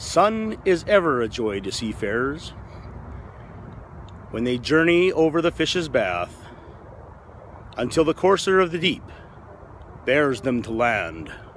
Sun is ever a joy to seafarers when they journey over the fish's bath until the courser of the deep bears them to land.